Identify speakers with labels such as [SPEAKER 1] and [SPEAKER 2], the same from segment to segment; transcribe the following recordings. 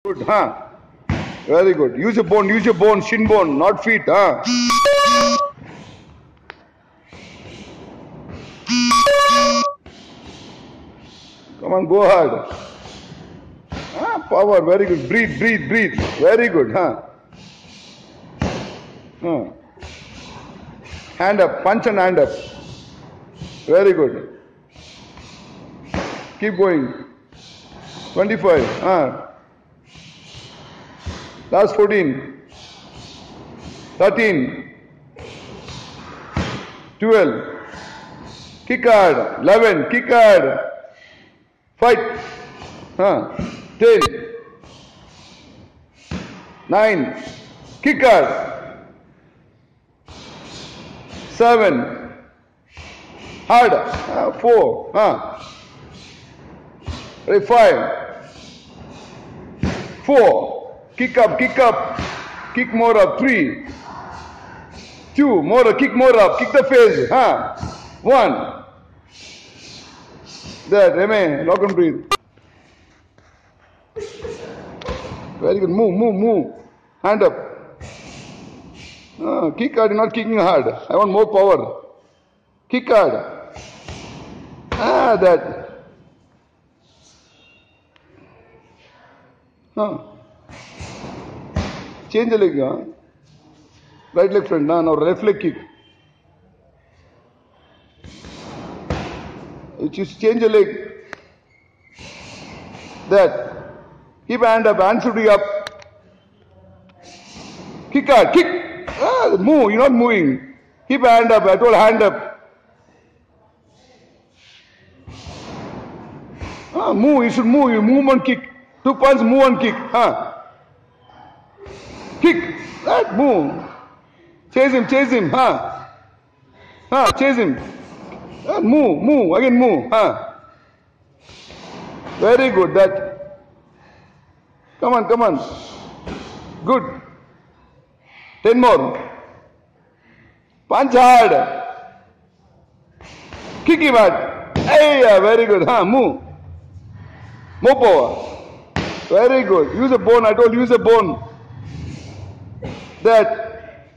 [SPEAKER 1] Good, huh? Very good. Use your bone, shin bone, not feet, huh? Come on, go hard. Ah, power, very good. Breathe, breathe, breathe. Very good, huh? Huh. Hand up, punch and hand up. Very good. Keep going. 25, huh? Last 14. 13. 12. Kick hard. 11. Kick hard. Fight. Huh? 10. 9. Kick hard. 7. Hard. 4. Huh? 5. 4. Kick up, kick up. Kick more up. 3. 2. More, kick more up. Kick the face. Huh? 1. There, remain. Lock and breathe. Very good. Move, move, move. Hand up. Kick hard, not kicking hard. I want more power. Kick hard. That. Change the leg. Right leg front. Now left leg kick. You change the leg. That. Keep hand up. Hand should be up. Kick hard. Kick. Move. You're not moving. Keep hand up. I told hand up. Move. You should move. You move and kick. 2 punches. Move and kick. Kick. That. Move. Chase him. Chase him. Chase him. Move. Move. Again move. Very good. That. Come on, come on. Good. 10 more. Punch hard. Kick him hard. Hey, very good. Move. More power. Very good. Use a bone. I told you use a bone. That.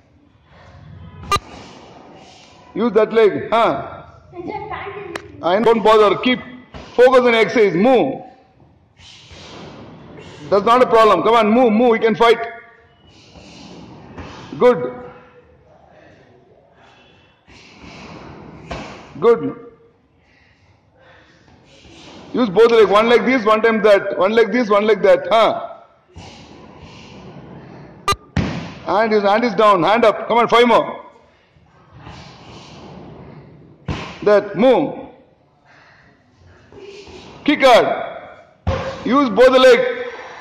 [SPEAKER 1] Use that leg. I don't bother. Keep focus on exercise. Move. That's not a problem. Come on, move, move. You can fight. Good. Good. Use both legs. One like this, one time that. One like this, one like that. And his hand is down. Hand up. Come on, 5 more. That. Move. Kick hard. Use both the legs.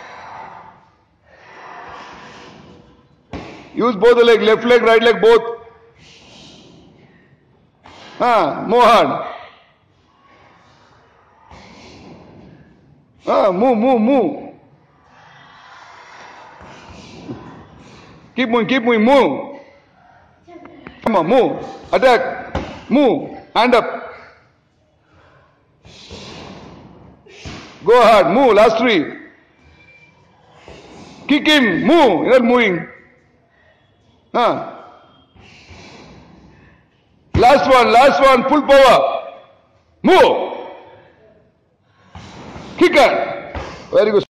[SPEAKER 1] Use both the leg, left leg, right leg, both. More hard. Move, move, move. Keep moving, move. Come on, move. Attack. Move. Hand up. Go hard, move, last 3. Kick him, move. You're not moving. Last one, full power. Move. Kick her. Very good.